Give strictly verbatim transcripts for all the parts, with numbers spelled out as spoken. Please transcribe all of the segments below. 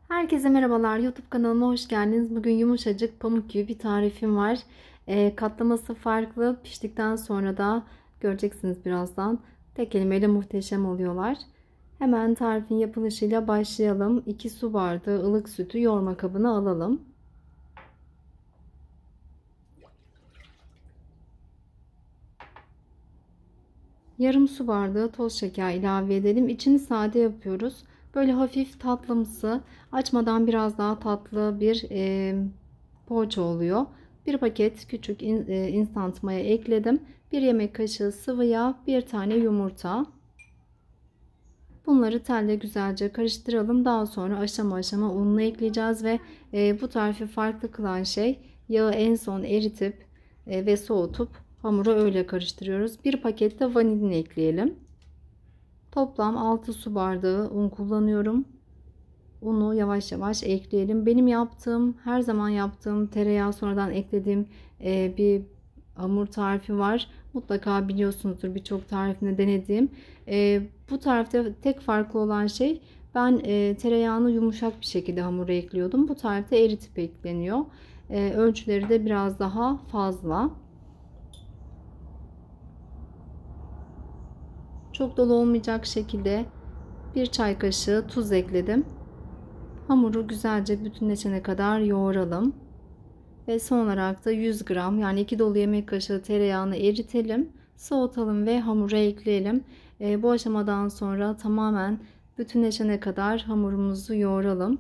Herkese merhabalar. YouTube kanalıma hoş geldiniz. Bugün yumuşacık pamuk gibi bir tarifim var. E, katlaması farklı. Piştikten sonra da göreceksiniz birazdan. Tek kelimeyle muhteşem oluyorlar. Hemen tarifin yapılışıyla başlayalım. iki su bardağı ılık sütü yoğurma kabına alalım. Yarım su bardağı toz şeker ilave edelim. İçini sade yapıyoruz. Böyle hafif tatlımsı, açmadan biraz daha tatlı bir e, poğaça oluyor. Bir paket küçük in, e, instant maya ekledim. Bir yemek kaşığı sıvı yağ, bir tane yumurta. Bunları telle güzelce karıştıralım. Daha sonra aşama aşama ununu ekleyeceğiz ve e, bu tarifi farklı kılan şey yağı en son eritip e, ve soğutup hamuru öyle karıştırıyoruz. Bir paket de vanilin ekleyelim. Toplam altı su bardağı un kullanıyorum. Unu yavaş yavaş ekleyelim. Benim yaptığım, her zaman yaptığım tereyağı sonradan eklediğim e, bir hamur tarifi var. Mutlaka biliyorsunuzdur, birçok tarifini denediğim. E, bu tarifte tek farklı olan şey, ben e, tereyağını yumuşak bir şekilde hamura ekliyordum. Bu tarifte eritip ekleniyor. E, ölçüleri de biraz daha fazla. Çok dolu olmayacak şekilde bir çay kaşığı tuz ekledim. Hamuru güzelce bütünleşene kadar yoğuralım. Ve son olarak da yüz gram, yani iki dolu yemek kaşığı tereyağını eritelim. Soğutalım ve hamura ekleyelim. E, bu aşamadan sonra tamamen bütünleşene kadar hamurumuzu yoğuralım.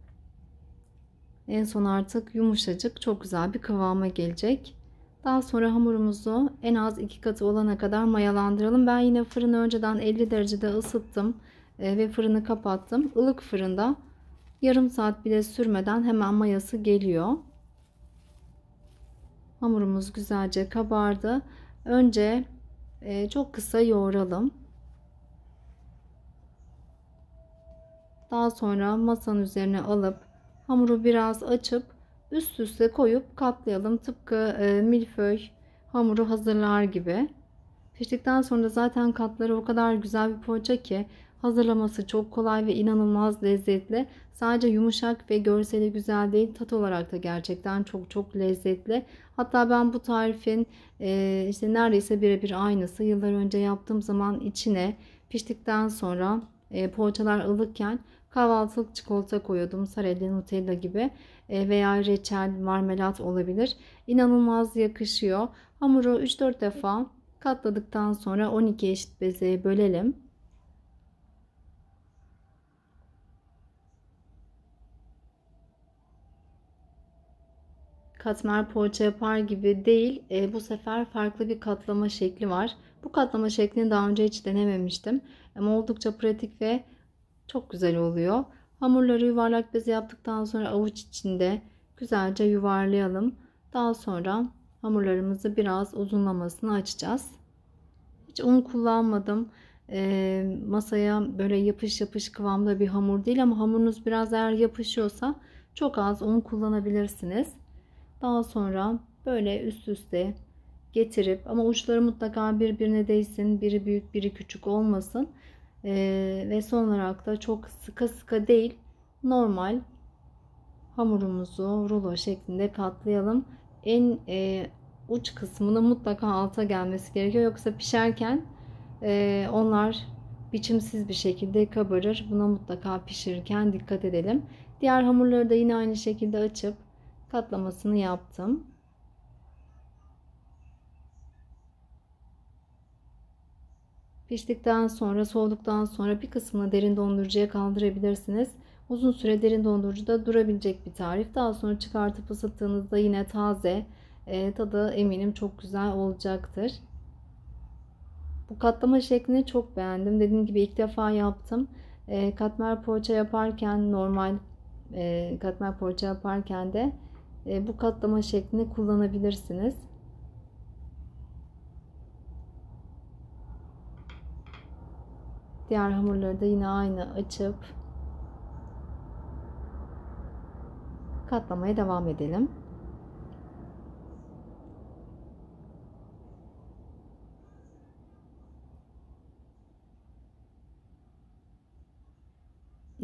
En son artık yumuşacık, çok güzel bir kıvama gelecek. Daha sonra hamurumuzu en az iki katı olana kadar mayalandıralım. Ben yine fırını önceden elli derecede ısıttım e, ve fırını kapattım. Ilık fırında yarım saat bile sürmeden hemen mayası geliyor. Hamurumuz güzelce kabardı. Önce e, çok kısa yoğuralım. Daha sonra masanın üzerine alıp hamuru biraz açıp üst üste koyup katlayalım. Tıpkı e, milföy hamuru hazırlar gibi. Piştikten sonra zaten katları o kadar güzel bir poğaça ki hazırlaması çok kolay ve inanılmaz lezzetli. Sadece yumuşak ve görseli güzel değil, tat olarak da gerçekten çok çok lezzetli. Hatta ben bu tarifin e, işte neredeyse birebir aynısı yıllar önce yaptığım zaman içine piştikten sonra e, poğaçalar ılıkken kahvaltılık çikolata koyuyordum. Sarelli, Nutella gibi e, veya reçel, marmelat olabilir. İnanılmaz yakışıyor. Hamuru üç dört defa katladıktan sonra on iki eşit bezeye bölelim. Katmer poğaça yapar gibi değil. E, bu sefer farklı bir katlama şekli var. Bu katlama şeklini daha önce hiç denememiştim. Ama oldukça pratik ve çok güzel oluyor. Hamurları yuvarlak beze yaptıktan sonra avuç içinde güzelce yuvarlayalım. Daha sonra hamurlarımızı biraz uzunlamasını açacağız. Hiç un kullanmadım. E, masaya böyle yapış yapış kıvamda bir hamur değil, ama hamurunuz biraz eğer yapışıyorsa çok az un kullanabilirsiniz. Daha sonra böyle üst üste getirip, ama uçları mutlaka birbirine değsin. Biri büyük biri küçük olmasın. Ee, ve son olarak da çok sıka sıka değil, normal hamurumuzu rulo şeklinde katlayalım. En e, uç kısmının mutlaka alta gelmesi gerekiyor. Yoksa pişerken e, onlar biçimsiz bir şekilde kabarır. Buna mutlaka pişirirken dikkat edelim. Diğer hamurları da yine aynı şekilde açıp katlamasını yaptım. Piştikten sonra, soğuduktan sonra bir kısmını derin dondurucuya kaldırabilirsiniz. Uzun süre derin dondurucuda durabilecek bir tarif. Daha sonra çıkartıp ısıttığınızda yine taze, e, tadı eminim çok güzel olacaktır. Bu katlama şeklini çok beğendim. Dediğim gibi ilk defa yaptım. E, katmer poğaça yaparken, normal e, katmer poğaça yaparken de e, bu katlama şeklini kullanabilirsiniz. Diğer hamurları da yine aynı açıp katlamaya devam edelim.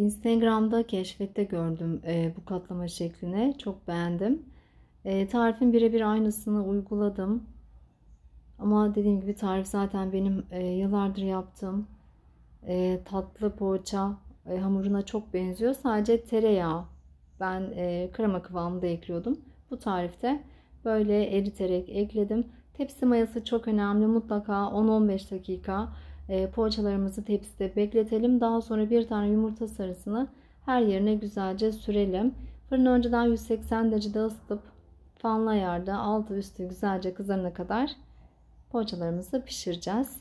Instagram'da keşfette gördüm e, bu katlama şeklini. Çok beğendim. E, tarifin birebir aynısını uyguladım. Ama dediğim gibi tarif zaten benim e, yıllardır yaptığım e, tatlı poğaça e, hamuruna çok benziyor. Sadece tereyağı ben e, krema kıvamında ekliyordum. Bu tarifte böyle eriterek ekledim. Tepsi mayası çok önemli. Mutlaka on on beş dakika e, poğaçalarımızı tepside bekletelim. Daha sonra bir tane yumurta sarısını her yerine güzelce sürelim. Fırını önceden yüz seksen derecede ısıtıp fanlı ayarda altı üstü güzelce kızarana kadar poğaçalarımızı pişireceğiz.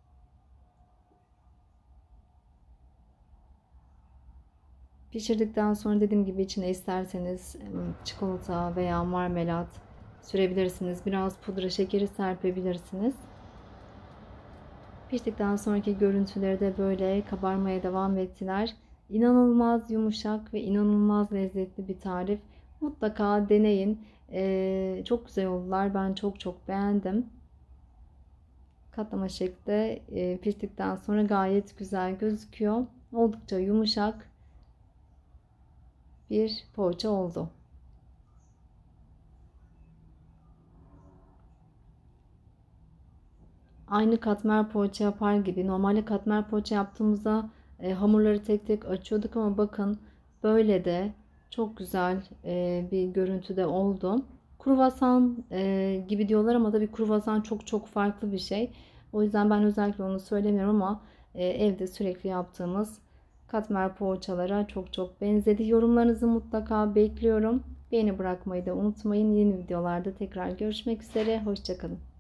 Pişirdikten sonra dediğim gibi içine isterseniz çikolata veya marmelat sürebilirsiniz. Biraz pudra şekeri serpebilirsiniz. Piştikten sonraki görüntüleri de böyle kabarmaya devam ettiler. İnanılmaz yumuşak ve inanılmaz lezzetli bir tarif. Mutlaka deneyin. Ee, çok güzel oldular. Ben çok çok beğendim. Katlama şekli e, piştikten sonra gayet güzel gözüküyor. Oldukça yumuşak bir poğaça oldu. Aynı katmer poğaça yapar gibi. Normalde katmer poğaça yaptığımızda e, hamurları tek tek açıyorduk ama bakın böyle de çok güzel e, bir görüntüde oldu. Kruvasan e, gibi diyorlar ama tabii kruvasan çok çok farklı bir şey. O yüzden ben özellikle onu söylemiyorum ama e, evde sürekli yaptığımız katmer poğaçalara çok çok benzedi. Yorumlarınızı mutlaka bekliyorum. Beğeni bırakmayı da unutmayın. Yeni videolarda tekrar görüşmek üzere. Hoşça kalın.